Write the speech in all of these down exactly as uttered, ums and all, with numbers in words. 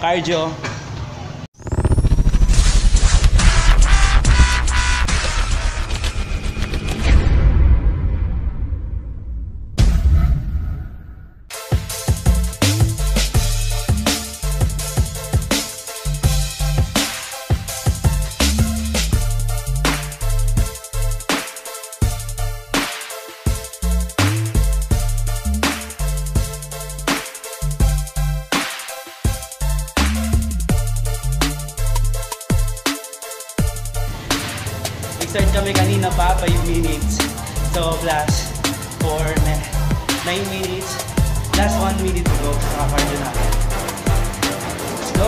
cardio. Start kami kanina pa, five minutes. So, plus four, nine minutes. Last one minute to go sa cardio natin. Let's go!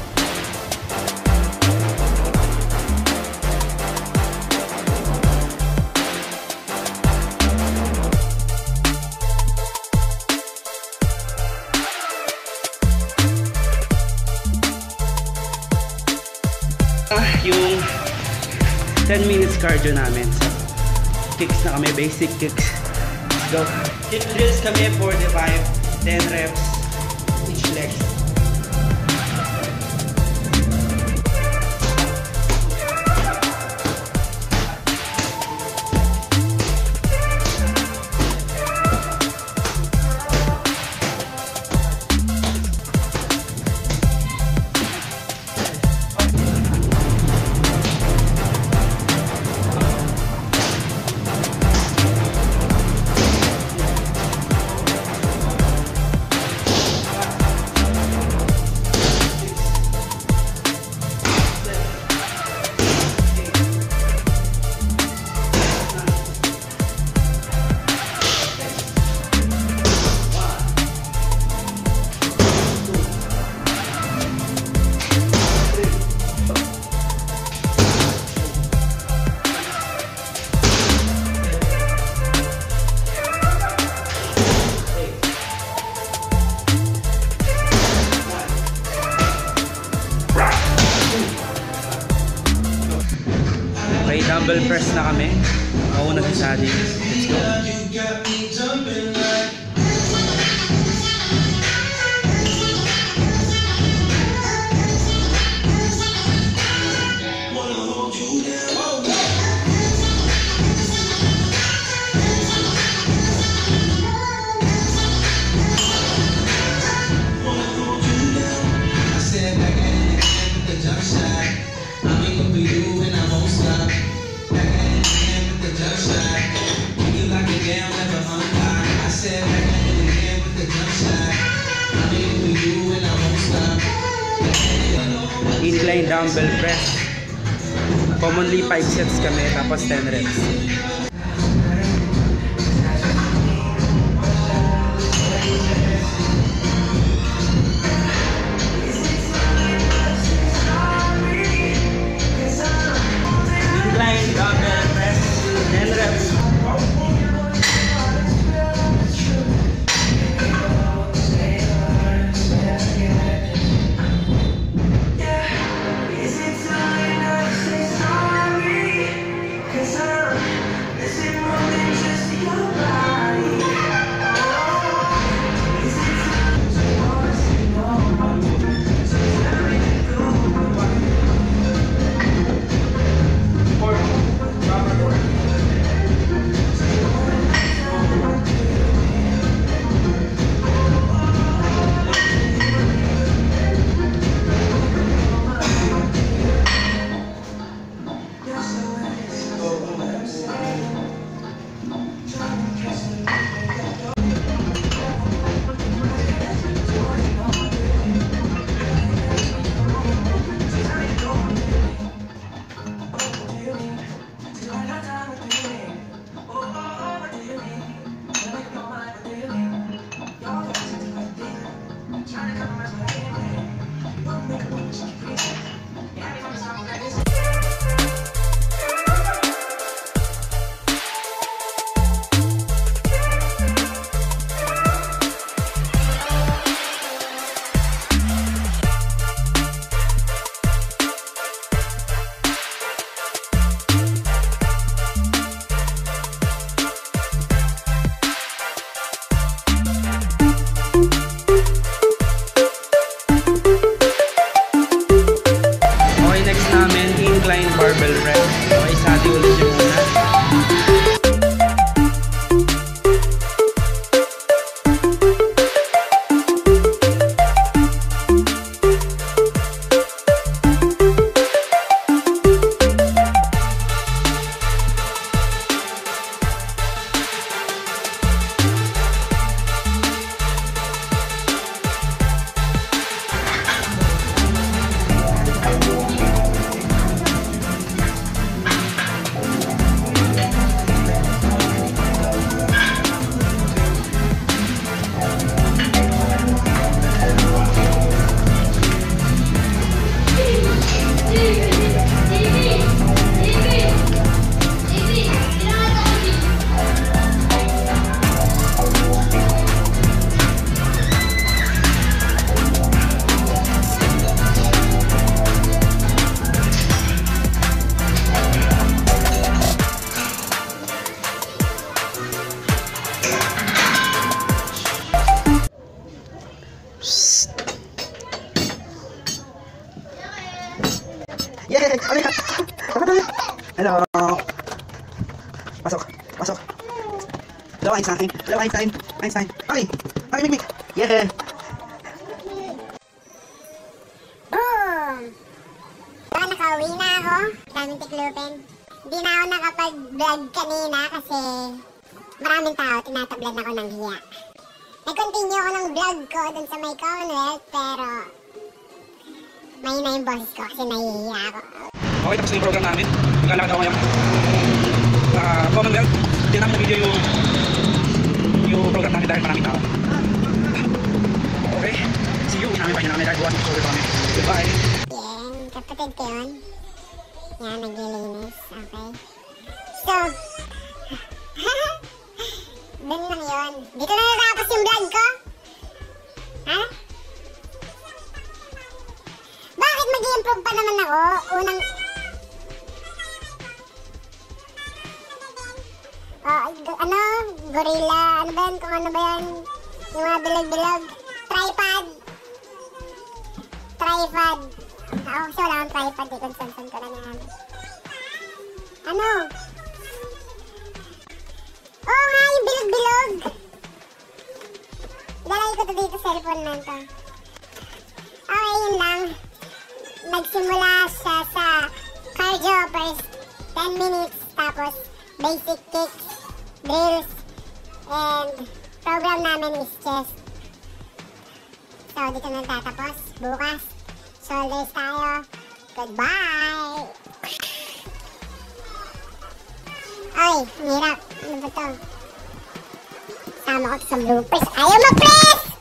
Ah, yung ten minutes cardio namin. So, kicks na kami, basic kicks. Let's go. Kick drills kami, forty-five, ten reps each leg. Okay, dumbbell press na kami. Mauna si Sadie. Let's go. Incline dumbbell press. Commonly five sets kami, tapos ten reps. Incline dumbbell press, ten reps. Yeah! Ano yan? Hello! Pasok! Pasok! Hello, Einstein! Hello, Einstein! Einstein! Okay! Okay, Mikmik! Yeah! Boom! So, nakauwi na ako. Daming tiklupin. Hindi na ako nakapag-vlog kanina kasi maraming tao, tinatablad ako ng hiya. Nag-continue ako ng vlog ko dun sa may Commonwealth, pero mahina yung boses ko kasi nahihiya ako. Okay, tapos na yung program namin. Maglalakad ako ngayon. Uh, Commonwealth, hindi namin na-video yung yung program namin dahil maraming tao. Okay, see you. Namin pa yun namin dahil buwan ng kami. Goodbye! Yan, kapatid ko yun. Yan, naglilinis. Okay. So, dun lang yun. Dito na natapos yung vlog ko. Ha? Bakit mag-i-improve pa naman ako? Unang... Oh, ano? Gorilla. Ano ba yan? Kung ano ba yan? Yung mga bilog-bilog. Tripod. Tripod. Ako kasi wala akong tripod eh. Kung saan-saan ko lang yan. Ano? Oo nga, yung bilog-bilog. Dalay ko to dito sa cellphone na ito. Okay, yun lang. Nagsimula siya sa cardio first ten minutes. Tapos basic kicks, drills, and program namin is chest. So, dito na tatapos. Bukas, shoulders tayo. Goodbye! Ay, hirap. Ano ba to? Sama ko sa bloopers. Ayaw mag-press!